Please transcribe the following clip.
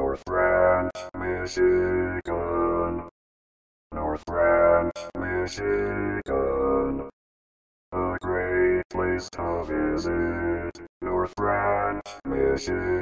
North Branch, Michigan. North Branch, Michigan. A great place to visit. North Branch, Michigan.